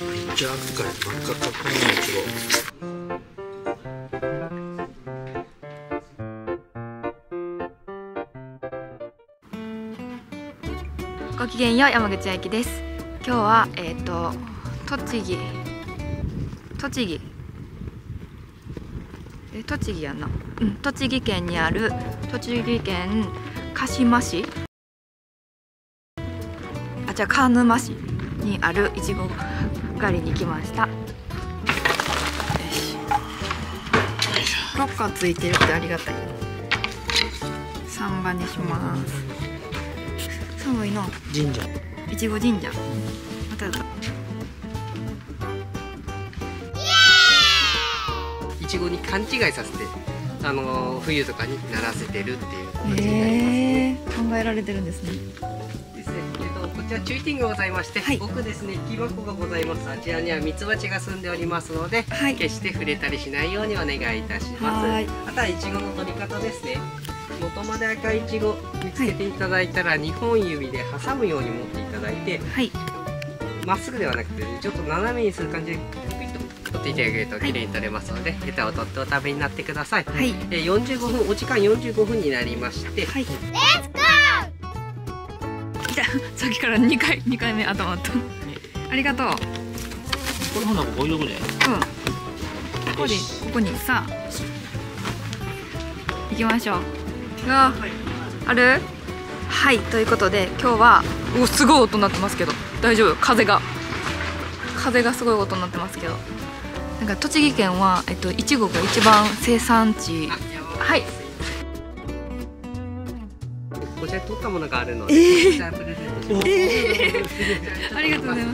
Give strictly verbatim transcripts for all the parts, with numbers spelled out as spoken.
めっちゃ赤く真っ赤っかっこいいいちご。ごきげんよう、山口あきです。今日はえっ、ー、と栃木栃木え栃木やな、うん、栃木県にある栃木県鹿島市あじゃあ鹿沼市にあるいちご狩りに来ました。ロッカーついてるってありがたい。さんばんにします。寒いの神社いちご神社、まただいちごに勘違いさせて、あのー、冬とかにならせてるっていう形になりますえね。 ー、考えられてるんですね。 ですね、えっと、こちら注意点がございまして、はい、奥ですね、木箱がございます。あちらにはミツバチが住んでおりますので、はい、決して触れたりしないようにお願いいたします。はい、あとはいちごの取り方ですね。元まで赤いちご見つけていただいたら、はい、にほん指で挟むように持っていただいて、はい、まっすぐではなくてちょっと斜めにする感じでピッと取っていただけると綺麗に取れますので、はい、ヘタを取ってお食べになってください。はい、えー、よんじゅうごふん、お時間よんじゅうごふんになりまして、はい、レッツゴー。 じゃあさっきからにかいにかいめ頭とありがとう。 これほんならごじゅうごで、うん、ここにここにさあ行きましょう。あ、ある？はい、ということで今日はおすごい音になってますけど大丈夫？風が風がすごい音になってますけど、なんか栃木県はえっといちごが一番生産地、はい。 こちらに取ったものがあるので、 えー、 こちらプレゼントします。 えー、ありがとうございます。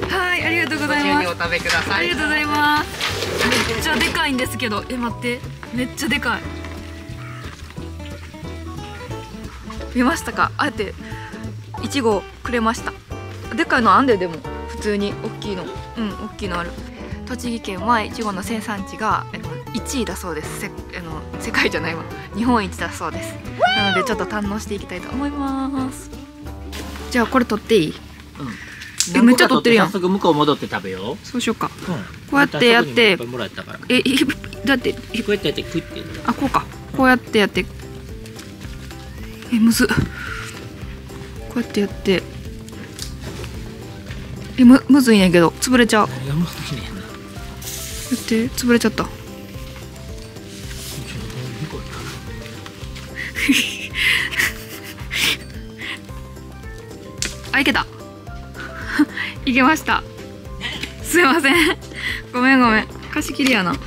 はい、ありがとうございます。 お食べください。 ありがとうございます。めっちゃでかいんですけど、え待って、めっちゃでかい。見ましたか？あえていちごくれました。でかいのあんで、でも普通に大きいの、うん大きいのある。栃木県はいちごの生産地があのいちいだそうです。せあの世界じゃないわ、日本一だそうです。なのでちょっと堪能していきたいと思います。じゃあこれ取っていい？うん、えめっちゃ取ってるやん。 早速向こう戻って食べよう。 そうしようか。 うん、 こうやってやって、えだってこうやってやってクイって。 あこうか。こうやってやって。えむずっ。こうやってやってえ む, むずいねんけど潰れちゃう。やって潰れちゃった。あいけたいけました。すいませんごめんごめん、貸し切りやな。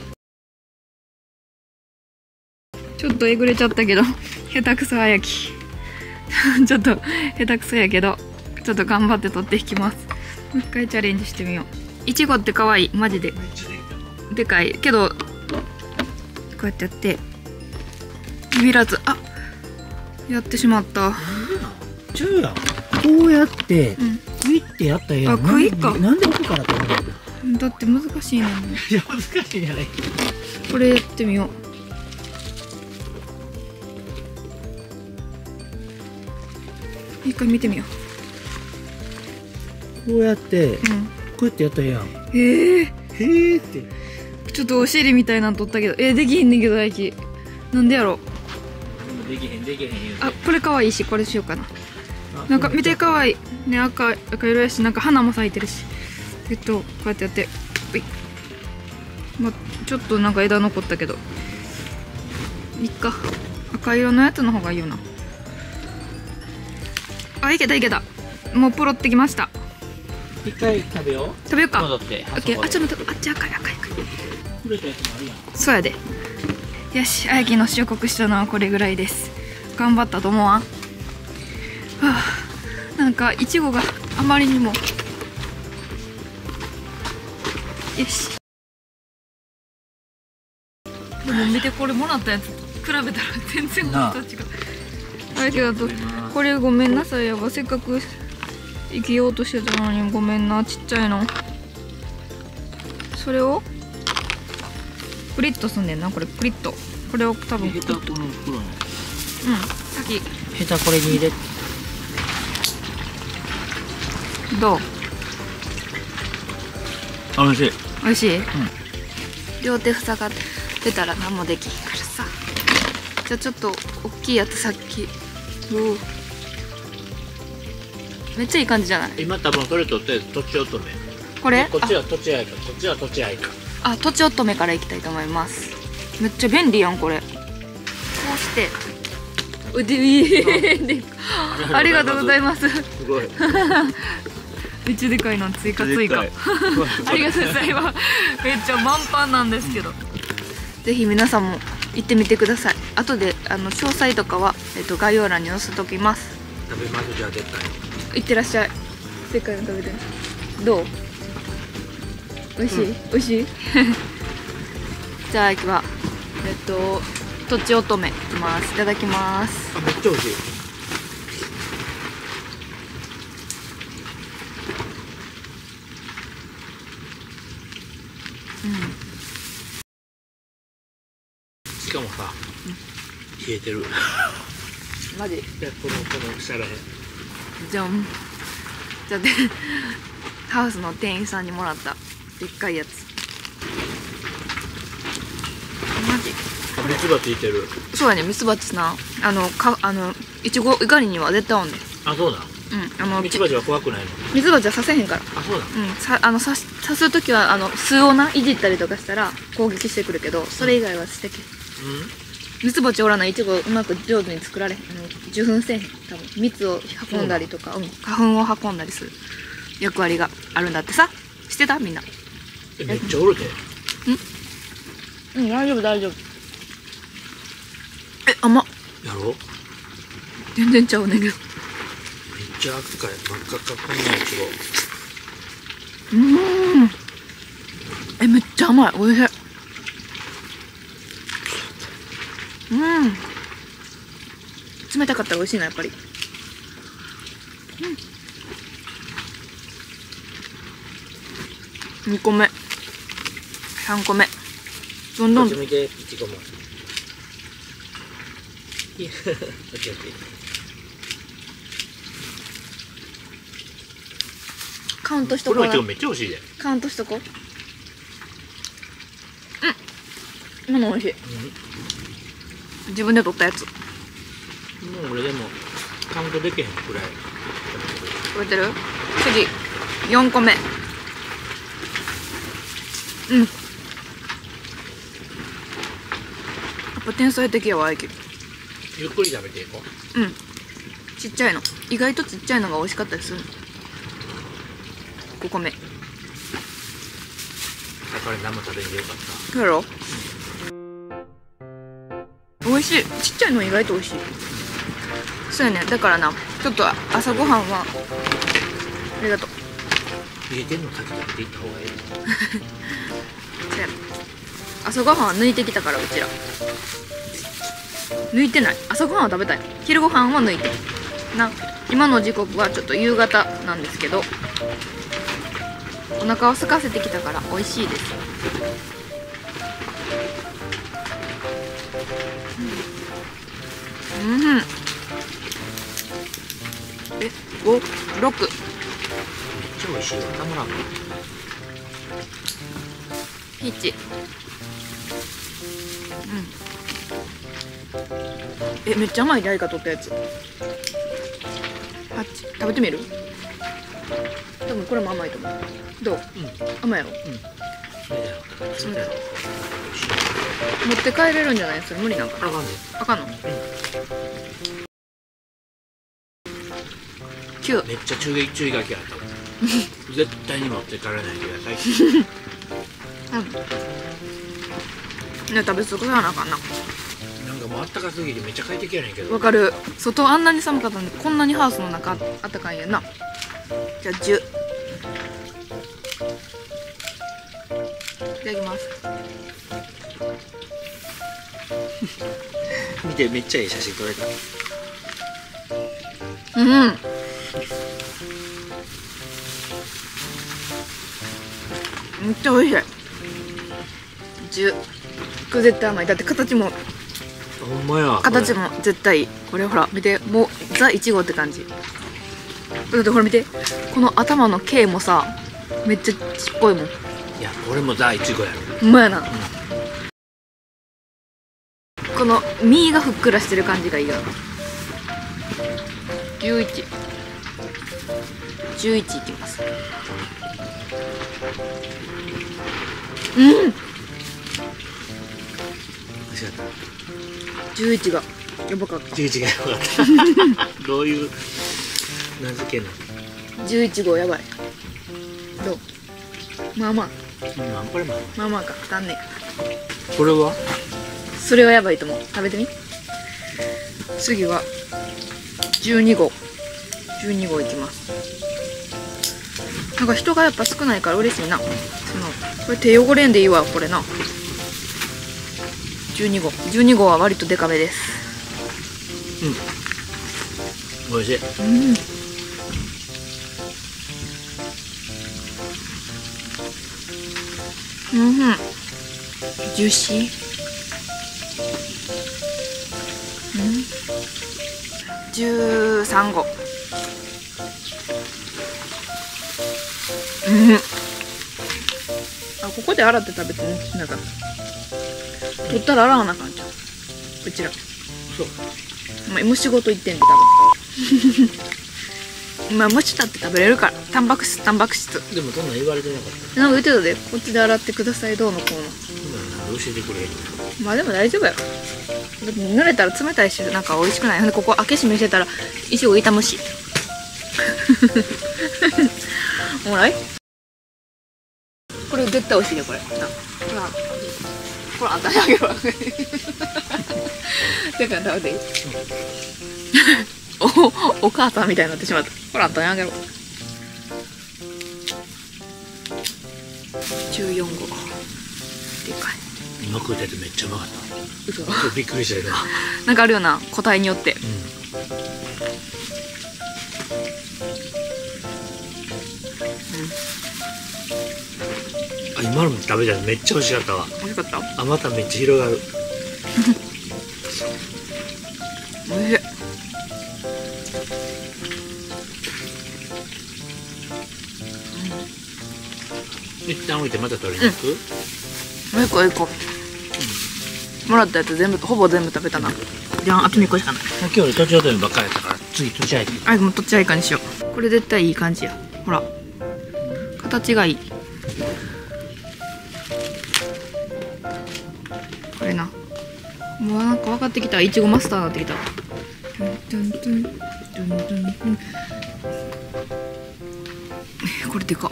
ちょっとえぐれちゃったけど下手くそあやきちょっと下手くそやけどちょっと頑張って取っていきます。もう一回チャレンジしてみよう。いちごって可愛い、マジででかいけどこうやってやってビビらず、あやってしまった。 ちゃうやん、こうやってクイってやったらええやん。 あクイか、 なんで奥から取るの？だって難しいねん。いや難しいじゃない。 これやってみよう。一回見てみよう。こうやって、うん、こうやってやったらええやん。 ええー、へえってちょっとお尻みたいなの取ったけど、えー、できへんねんけど大輝なんでやろ。 できへんできへん言うて。 あこれかわいいしこれしようかな。なんか見てかわいいね、赤赤色やし、なんか花も咲いてるし、えっとこうやってやって、うい、ま、ちょっとなんか枝残ったけどいっか、赤色のやつの方がいいよな。あいけたいけた、もうポロってきました。 一回食べよう。 食べようか。 戻って。 オッケー。あちょっと待って、あっち赤い赤い赤い。 触れたやつもあるやん。 そうやで。よし、あやきの収穫したのはこれぐらいです。頑張ったと思うわ。はあ、なんかいちごがあまりにも。よし。でも見て、これもらったやつ比べたら全然本当違う。ありがとう。これごめんなさいやば、せっかく生きようとしてたのにごめんな、ちっちゃいの。それをプリッとすんねんな、これプリッと。これを多分ヘタこの袋に。 うん、先ヘタこれに入れ。 どう？ 美味しい。 美味しい、うん、両手塞がってたら何もできんからさ。じゃあちょっと大きいやつさっき。おお、めっちゃいい感じじゃない？ 今多分それとってとちおとめ。 これこっちはとちあいか、こっちはとちあいか。 あ、とちおとめからいきたいと思います。めっちゃ便利やんこれ。こうしてうでいいありがとうございます。すごいめっちゃでかいの追加追加ありがとうございます。めっちゃ満帆なんですけど、ぜひ皆さんも行ってみてください。後であの詳細とかは、えっと、概要欄に載せておきます。 食べます。じゃあでっかい。 いってらっしゃい。でっかいの食べて。どう？美味しい？うん、美味しい？じゃあ行きはえっととちおとめいきます。いただきます。 あ、めっちゃ美味しい。 うん。 しかもさ、うん、冷えてる。 マジ？ いや、このこの腐らへん。 じゃん。じゃあでハウスの店員さんにもらったでっかいやつ。マジ？ ミツバチいてる。 そうやね、ミツバチな、あのかあのいちご狩りには絶対おんねん。 あ、そうだ。 うん、あのミツバチは怖くないの？ ミツバチは刺せへんから。 あ、そうだ。 うん、さあの刺す刺す時はあの巣をないじったりとかしたら攻撃してくるけど、それ以外はしてけ。うん。ミツバチおらないいちごうまく上手に作られへん。あの受粉せえへん。多分蜜を運んだりとか、うん、花粉を運んだりする役割があるんだってさ。知ってたみんな？ え、めっちゃおるで。 うん、うん、大丈夫大丈夫。え、甘っ。 やろう？ 全然ちゃうねんけど。 めっちゃ赤い、真っ赤っかこんないちご。うーん。え、めっちゃ甘い。おいしい。うん。冷たかったら美味しいな、やっぱり。うん。にこめ。さんこめ。どんどん。 こっち見て、いちごも。オッケーオッケー。 カウントしとこう。 これめっちゃ美味しいで。 カウントしとこう。うん。今の美味しい。うん、自分で取ったやつ。 もう俺でもカウントできへんくらい。 覚えてる？次よんこめ。うん。やっぱ天才的やわ、あいき。 ゆっくり食べていこう。うん。ちっちゃいの。意外とちっちゃいのが美味しかったりする。ごこめ。 だから何も食べんでよかった。 そうやろ？美味しい。ちっちゃいの意外と美味しい。そうやね。だからな、ちょっと朝ごはんはありがとう。 入れてんの先食べていった方がいい。 そうや。朝ごはんは抜いてきたから、うちら抜いてない。朝ごはんは食べたい。昼ごはんは抜いてな。今の時刻はちょっと夕方なんですけど、お腹を空かせてきたから美味しいです。うん、うん、え、ご、ろく。めっちゃ美味しいわ、たまらん。 いち。うん。え、めっちゃ甘いで、あいか取ったやつ。はち。食べてみる？多分これも甘いと思う。どう？うん、甘いやろ？うん。そうだよ。持って帰れるんじゃない？それ無理なんか。 あかんね。 あかんの？うん。きゅう。 めっちゃ注意注意書きあった。絶対に持って帰らないでください。 うん。ね、食べ過ごさなあかんな。 なんかもうあったかすぎてめっちゃ快適やねんけど。 わかる。外あんなに寒かったのにこんなにハウスの中あったかいんやな。じゃあじゅう。いただきます。 見て、めっちゃいい写真撮れた。 うん。めっちゃ美味しい。じゅう。これ絶対甘い。だって形も。 ほんまや。 形も絶対いい。これほら見て、もうザいちごって感じ。だってほら見て、この頭の毛もさ、めっちゃちっこいもん。 いや俺もザいちごやる。 うまいな、うん、この身がふっくらしてる感じがいいよな。じゅういち、じゅういちいきます。うん、じゅういちがやばかった。 じゅういちがやばかったどういう名付けなの。 じゅういち号やばい。どう？まあまあ、 うん、これまあまあまあか、足んねえ。これはそれはやばいと思う。食べてみ。次はじゅうに号、じゅうに号いきます。なんか人がやっぱ少ないから嬉しいな。そのこれ手汚れんでいいわ、これな。じゅうに号、じゅうに号は割とデカめです。 うん、おいしい。うん、 うん、ジューシー。うん、じゅうさん号。うん、あ、ここで洗って食べてね、なんか取ったら洗わなあかんじゃん、うちら。 そう、 まあ、虫ごといってんで多分まあ蒸したって食べれるから、タンパク質タンパク質。 でもそんなん言われてなかった。 なんか言ってたで、こっちで洗ってくださいどうのこうの。 教えてくれ。 まあでも大丈夫やろ。だって濡れたら冷たいし、なんか美味しくない。ほんでここ開け閉めしてたらいちご傷むしおもろい。これ絶対美味しいね、これ。な、これこれあんたにあげるわだから食べていいお, お母さんみたいになってしまった。これあんたにあげるわ。じゅうよん号でかい。 今食うたやつめっちゃうまかった。 嘘びっくりしたけどなんかあるよな、個体によって。うん、 あ、今のも食べたらめっちゃ美味しかったわ。 美味しかった。 あ、まためっちゃ広がるおいしい。 一旦置いてまた取りに行く。 もう一個一個、うん、もらったやつ全部ほぼ全部食べたな。じゃああとにこしかない。 今日とちおとめばっかりやったから次とちあいか。 あ、もうとちあいかにしよう。これ絶対いい感じや。ほら形がいい。これな、もうなんか分かってきた。いちごマスターになってきた。これでかっ。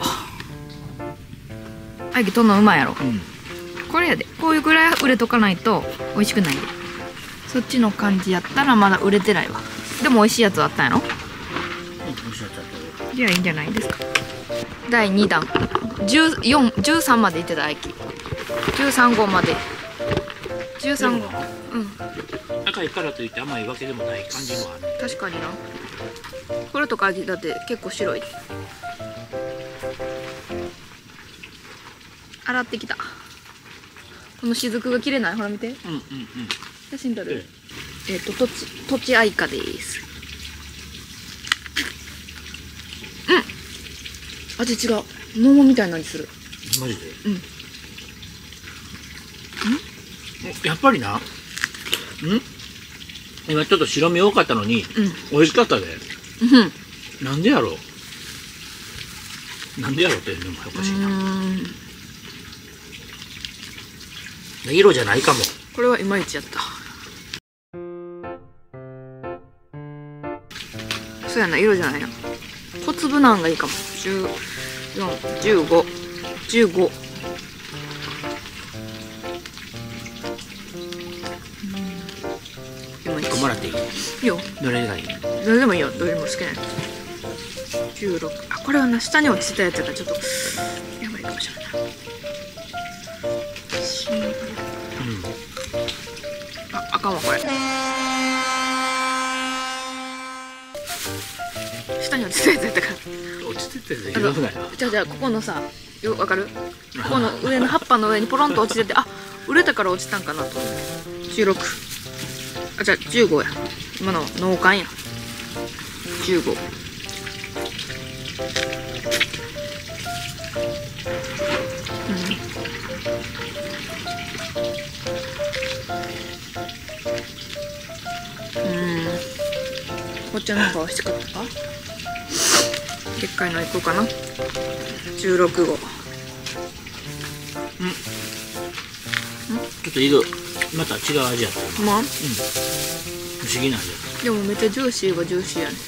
あいきとんのうまいやろ、うん、これやで。こういうぐらい売れとかないと美味しくないで。そっちの感じやったらまだ売れてないわ。でも美味しいやつあったんやろ。じゃあいいんじゃないですか。だいにだんじゅうよん、じゅうさんまでいってたあいき。じゅうさん号まで。じゅうさん号、うん、 赤いからといって甘いわけでもない感じもある。 確かにな。これとかだって結構白い。洗ってきた。この雫が切れない。ほら見て。うんうんうん。写真撮る。えっととちとちあいかです。うん。味違う。桃みたいな味する。 マジで。 うん。ん？ やっぱりな。ん？今ちょっと白身多かったのに、うん、美味しかったで。うん。なんでやろう。なんでやろうってでもおかしいな。色じゃないかも。 これはいまいちやった。そうやな、色じゃないな。小粒なんがいいかも。じゅうよん、じゅうご、じゅうご。 いっこもらっていい？いいよ。 どれがいい？ どれでもいいよ。どれも好きなやつ。じゅうろく。あ、これはな、下に落ちてたやつがちょっとやばいかもしれない。あ、あかんわこれ。下に落ちてたやつやったから。 落ちてたやつやばくない？ じゃあじゃあここのさ、よわかる？ここの上の葉っぱの上にポロンと落ちてて、あ、売れたから落ちたんかなと思う。じゅうろく。あ、じゃあじゅうごや。今の農館や。じゅうご。うん。 こっちの方が美味しかったか。でっかいのいこうかな。じゅうろくごう。 うんちょっと色また違う味やったよ。 まあ、うん、 不思議な味やった。 でもめっちゃジューシーはジューシーやね。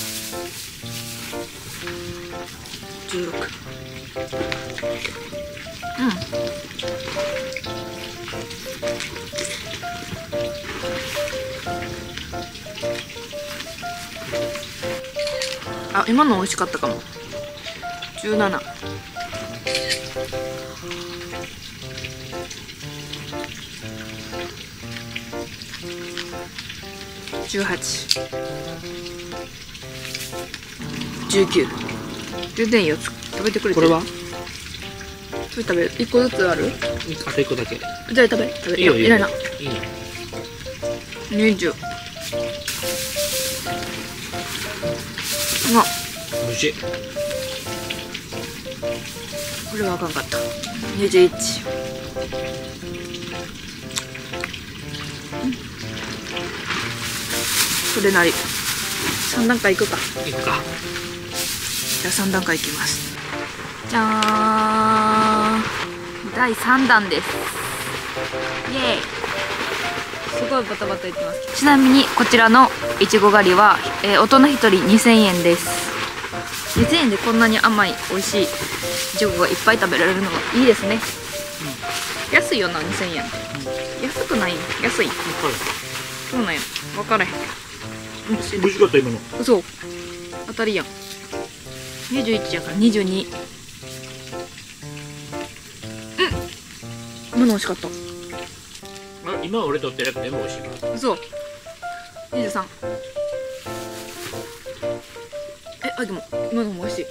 じゅうろく。うんあ、今の美味しかったかも。じゅうなな。じゅうはち。じゅうきゅう。全然いいよ。食べてくれて。 これはそれ食べる。いっこずつある？ あといっこだけ。 じゃあ食べ食べいいよいいよ。 いらない。 いいの。 にじゅう。あ、 美味しい。 これはあかんかった。にじゅういち。それなり。さん段階いくか。 いくか。 じゃあさん段階いきます。じゃーん。だいさんだんです。イエーイ。すごいバタバタいってます。ちなみにこちらのいちご狩りは、えー、大人ひとりにせんえんです。にせんえんでこんなに甘い美味しいいちごがいっぱい食べられるのがいいですね。うん、安いよなにせんえん、うん、安くない？安い。分かる。そうなんや。分からへん。 美味しかった今の。 嘘。当たりやん。にじゅういちやからにじゅうに。うん。今の美味しかった。 あ、今俺とってるやつ全部美味しいから。 嘘。にじゅうさん。え、あ、でも今のも美味しい。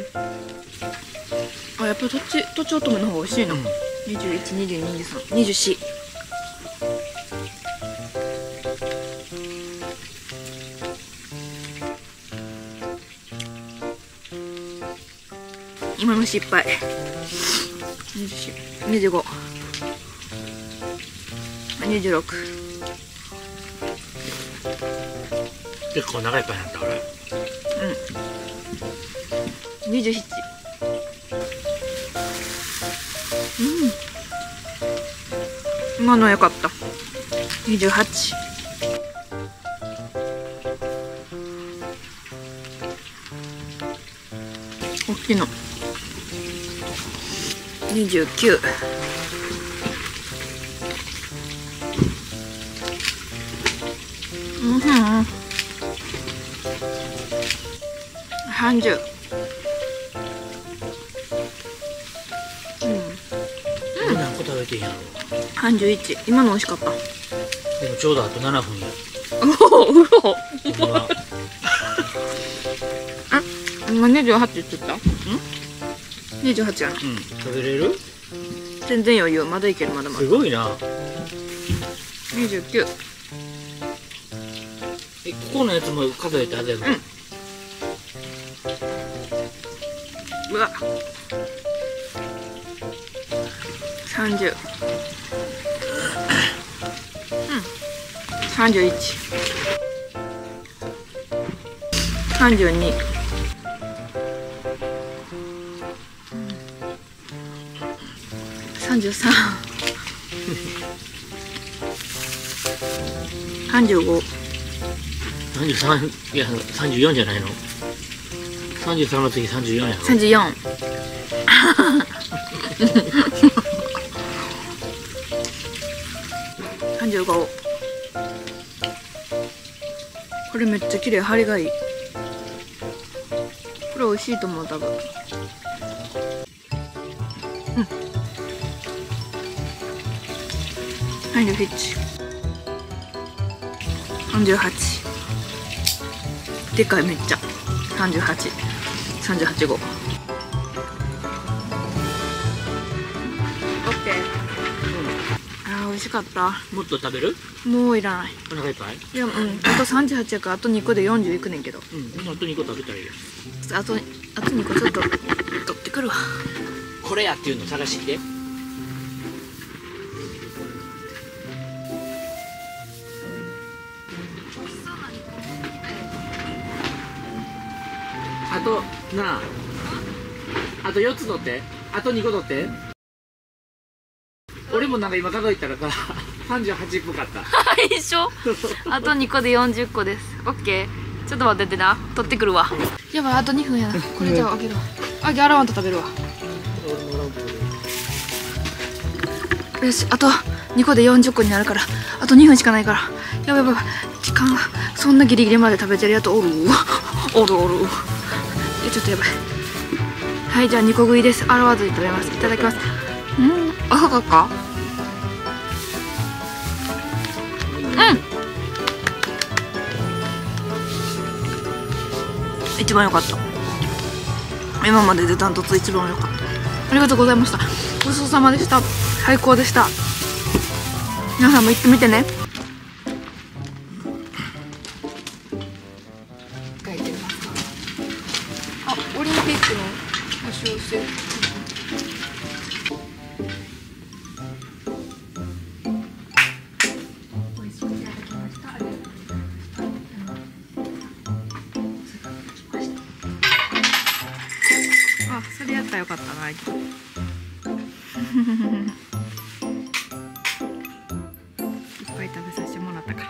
あ、やっぱとちとちおとめの方が美味しいな。うん、にじゅういち、にじゅうに、にじゅうさん、にじゅうよん。今の失敗。にじゅうよん、にじゅうご、にじゅうろく。 結構長いパンやった俺。 うん。にじゅうなな。うん。今の良かった。にじゅうはち。大きいの。にじゅうきゅう。うんふん。さんじゅう。うん。 何個食べてんやろ。 さんじゅういち。今の美味しかった。 でもちょうどあとななふんや。 おお、うそ。 今今にじゅうはちって言った？ん？にじゅうはちやな。 うん。食べれる？ 全然余裕。まだいける。まだまだ。 すごいな。 にじゅうきゅう。 え、ここのやつも数えてはずやろ。 うん。うわ。さんじゅう。うん。さんじゅういち。さんじゅうに。さんじゅうさん。さんじゅうご。 さんじゅうさん、いやさんじゅうよんじゃないの。さんじゅうさんの次さんじゅうよんやろ。 さんじゅうよん。さんじゅうご。これめっちゃ綺麗。張りがいい。これ美味しいと思う多分。うん。さんじゅうなな。さんじゅうはち。でかいめっちゃ。さんじゅうはち。さんじゅうはちご。オッケー。あー美味しかった。 もっと食べる？ もういらない。 お腹いっぱい？ いや、うん、あとさんじゅうはちやからあとにこでよんじゅういくねんけど。 うん、あとにこ食べたらいいよ。 あとあとにこちょっと取ってくるわ。 これやっていうの探してきて。 となあ、あとよっつ取って、あとにこ取って。俺もなんか今数えたらささんじゅうはちっぽかった。 一緒。あとにこでよんじゅっこです。オッケー。ちょっと待っててな、取ってくるわ。やばい、あとにふんやな。これじゃああげるわ。あげ、洗わんと食べるわ。よし、あとにこでよんじゅっこになるから、あとにふんしかないから。やばいやばい、時間がそんなギリギリまで食べてるやつおるおるおる。え、ちょっとやばい。はい、じゃあにこ食いです。洗わずに食べます。いただきます。うん、赤かっか。うん、一番良かった。今まででダントツ一番良かった。ありがとうございました。ごちそうさまでした。最高でした。皆さんも行ってみてね。書いてますか。あ、オリンピックの話をしてる。あ、それやったらよかったな。いっぱい食べさせてもらったから。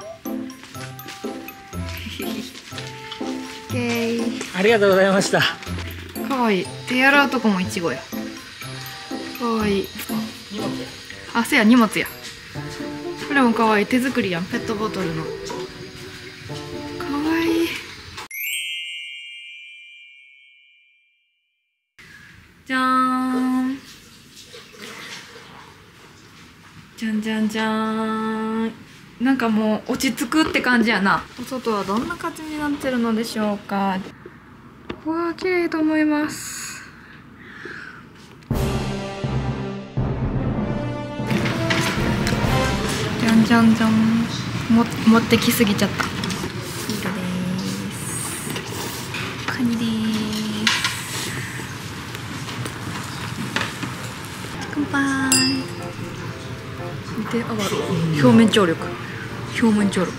イエーイ。 ありがとうございました。 かわいい。手洗うとこもいちごや。かわいい。あ、せや、荷物や。これもかわいい。手作りやん。ペットボトルの。かわいい。じゃーん。じゃんじゃんじゃーん。なんかもう落ち着くって感じやな。お外はどんな感じになってるのでしょうか。うわー、綺麗と思います。じゃんじゃんじゃん。も持ってきすぎちゃった。ビールです。カニです。乾杯。で、上がる。表面張力。表面張力。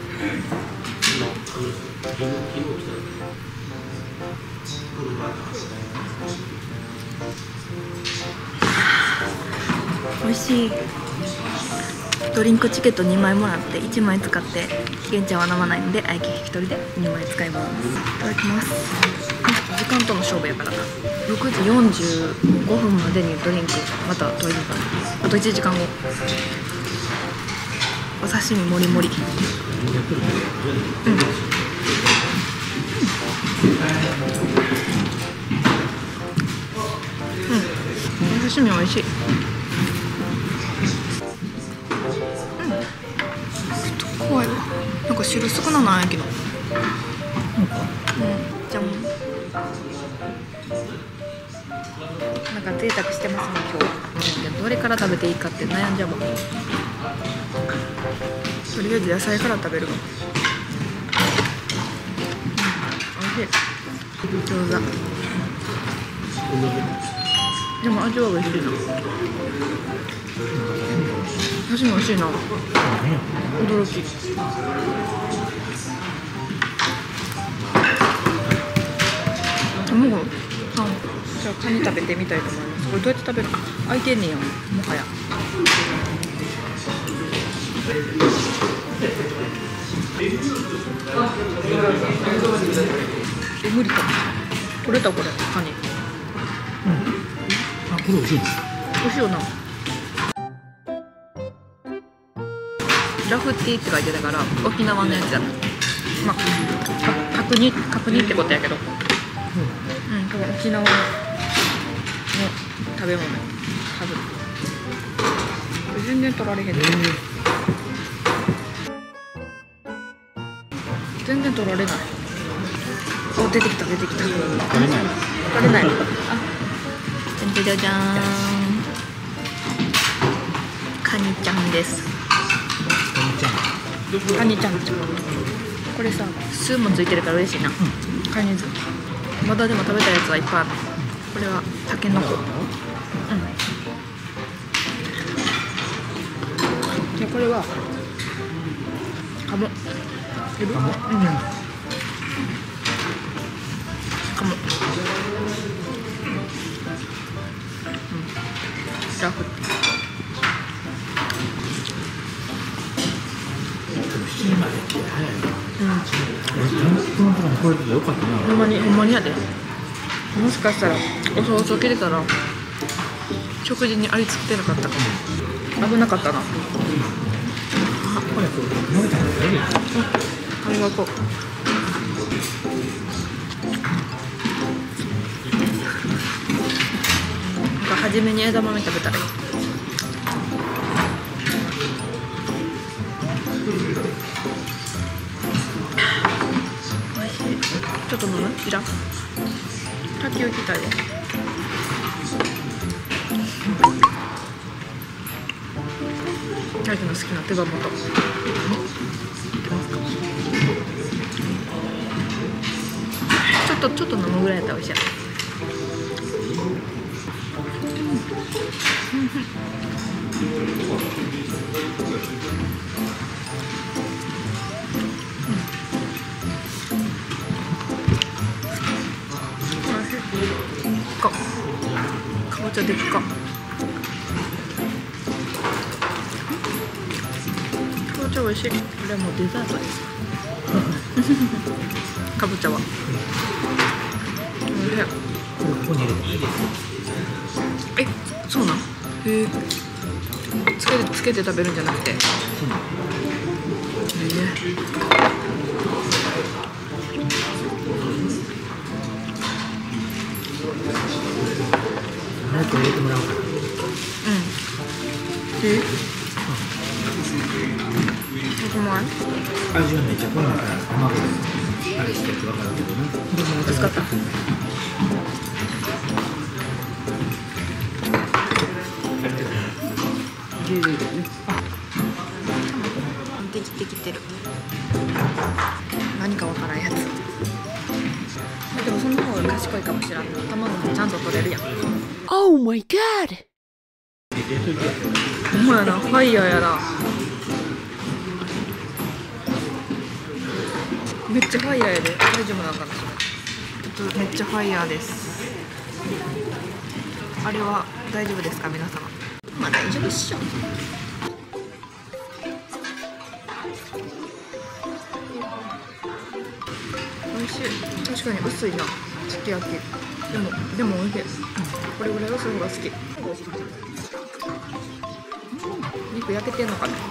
美味しい。ドリンクチケットにまいもらっていちまい使って、げんちゃんは飲まないのであいきひとりでにまい使います。いただきます。時間との勝負やからな。ろくじよんじゅうごふんまでにドリンクまた取りに行かない。あといちじかんご。お刺身もりもり。うん、うん、お刺身美味しい。うん、ちょっと怖いわ。なんか汁少ななんやけど。うん、じゃん。なんか贅沢してますね今日。どれから食べていいかって悩んじゃうもん。とりあえず野菜から食べるわ。うん、おいしい。餃子。でも味は美味しいな。味も美味しいな。驚き。卵。あ、じゃあカニ食べてみたいと思います。これどうやって食べるか。開いてんねや。もはや。え、無理か。取れたこれカニ。うん。あ、これ美味しい。美味しいよな。ラフティーって書いてたから沖縄のやつやな。まあ角煮角煮ってことやけど。うん、多分沖縄の食べ物多分。これ全然取られへんね。全然取られない。お、出てきた出てきた。取れない。取れない。あ、じゃじゃじゃーん。カニちゃんです。カニちゃんちゃん。これさ、酢もついてるから嬉しいな。うん、カニ酢。まだでも食べたやつはいっぱいある。これはタケノコ。うん。で、これは鴨。いる？うん。鴨かも。うん、ラフ。 しちじまでって早いな。うん。俺さんじゅっぷんかんこれでよかったな。 ほんまにほんまにやで。もしかしたら遅々起きれたら食事にありつけてなかったかも。危なかったな。ありがとう。なんか初めに枝豆食べたらいい。おいしい。ちょっと飲む？いらん？滝行きたいで。タイの好きな手羽元。ちょっとちょっと飲むぐらいやったら美味しいや。かかぼちゃでっか。かぼちゃ美味しい。これはもうデザートです。かぼちゃは。え、そうなん？へえ。つけてつけて食べるんじゃなくて。へえ。 早く入れてもらおうかな。うん。 え？うまい？ 味はめっちゃ濃いから甘くあれしてって分かるけどね。 安かった。できてきてる。何かわからんやつ。でもその方が賢いかもしれん。卵もちゃんと取れるやん。 Oh my god! ほんまやな、ファイヤーやな。めっちゃファイヤーやで。大丈夫なのかなそれ。ちょっとめっちゃファイヤーです。あれは大丈夫ですか皆様。まあ大丈夫っしょ。美味しい。確かに薄いな。すき焼き。でもでも美味しい。これぐらいはする方が好き。肉焼けてんのかな。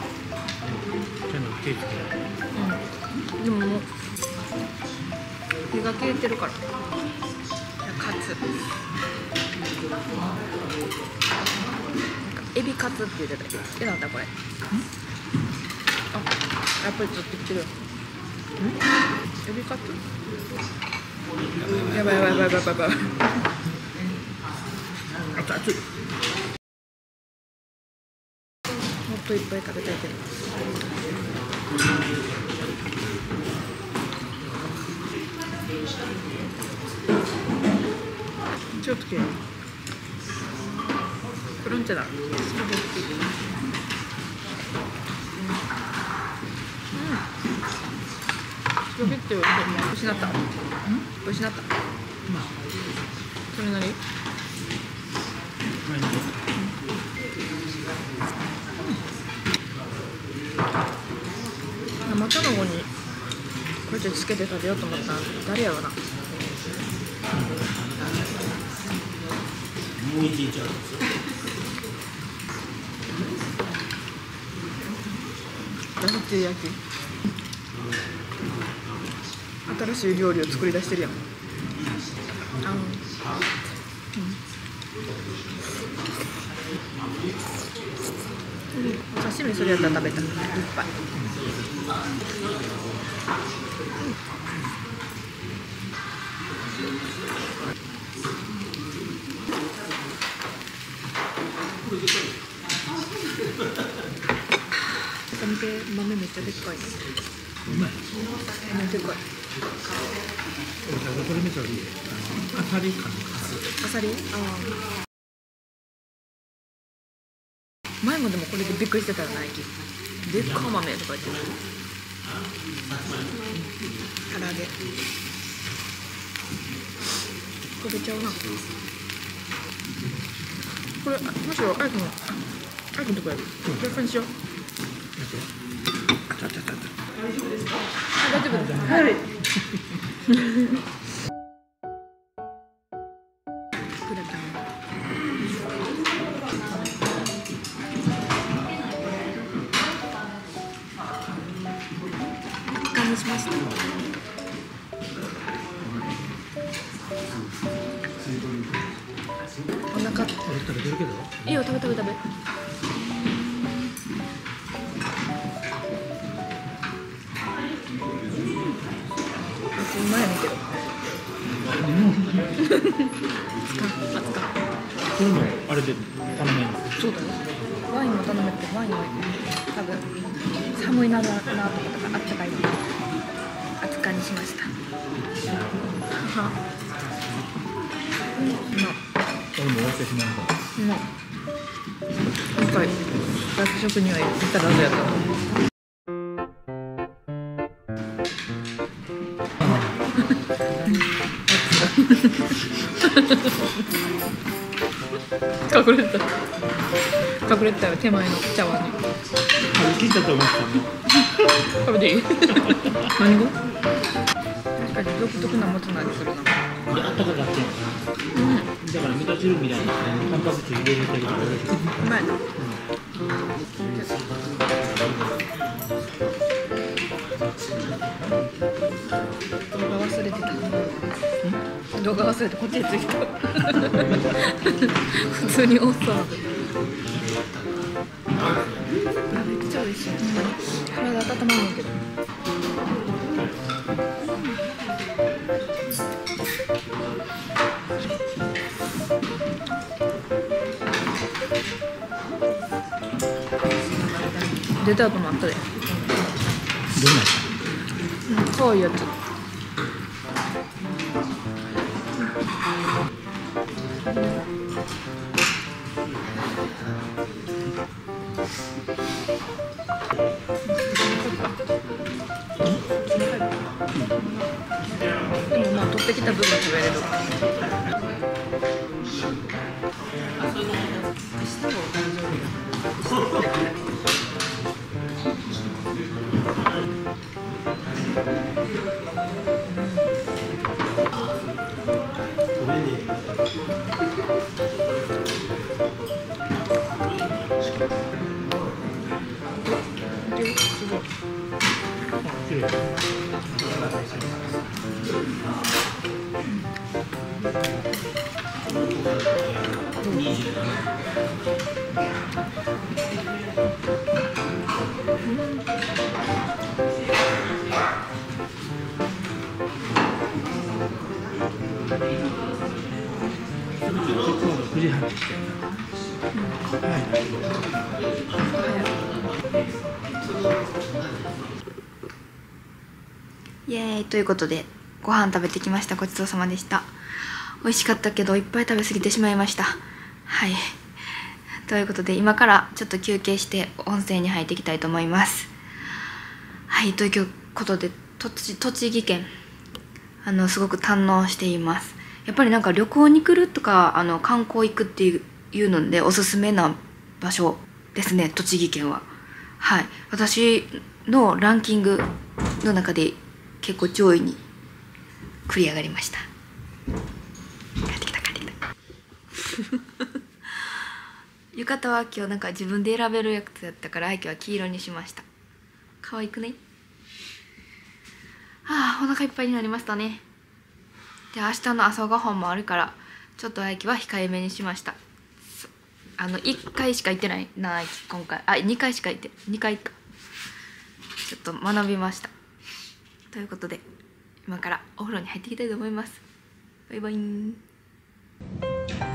うん。でももう火が消えてるから。カツ。エビカツって言ってた。え、なんだこれ。あ、やっぱりちょっと言ってる。エビカツ。やばいやばいやばいやばいやばい。熱々。もっといっぱい食べたいけど。ちょっときれい。クロンチェだ。スパゲッティを失った。失った。それなり？生卵にこうやってつけて食べようと思ったら誰やろな。ダフっていう焼き。新しい料理を作り出してるやん。あの、うん、お刺身それやったら食べたいっぱい。見て、豆めっちゃでっかいね。 うまい。 めっちゃでっかい。 これ見たらいい。あさりかな。 あさり？ああ。前もでもこれでびっくりしてたよな、駅。でっか豆とか言って。唐揚げ。 べちゃうな。これ、むしろ、あいくん、あいくんとこやる。逆にしよう。大丈夫ですか？大丈夫です。はい。しました。お腹食べてるけどいいよ、食べ食べ食べ。うまいねんけど。熱か熱か。 これもあれで頼める。 そうだよ。ワインも頼めるけど、ワインは多分寒いなななとかあったかいの。熱燗にしました。はうん、これもおせしなんだ。 うん。今回学食には行ったらずやったの。隠れた。隠れたよ、手前の茶碗に。 切ったと思ったの。 食べていい？何が？確かに独特なもつの味するな。 あったかかってん。うん。だから味噌汁みたいなタンパク質入れるだけで。うまいな。動画忘れてた。動画忘れてこっちについた。普通に多そう。めっちゃ美味しい。体温まるんだけど。デザートもあったで。 どんなやつ？かわいいやつ。でもまあ取ってきた部分食べれる。 くじはんにして。 イエーイということでご飯食べてきました。ごちそうさまでした。美味しかったけどいっぱい食べ過ぎてしまいました。はい、ということで今からちょっと休憩して温泉に入っていきたいと思います。はい、ということで栃栃木県あのすごく堪能しています。やっぱりなんか旅行に来るとかあの観光行くっていういうのでおすすめな場所ですね、栃木県は。はい、私のランキングの中で結構上位に繰り上がりました。帰ってきた帰ってきた浴衣は今日なんか自分で選べるやつやったから愛嬌は黄色にしました。可愛くね。ああ、お腹いっぱいになりましたね。で明日の朝ごはんもあるからちょっと愛嬌は控えめにしました。あのいっかいしか行ってないな今回。あ、にかいしか行ってにかいか。ちょっと学びました。ということで今からお風呂に入っていきたいと思います。バイバイ。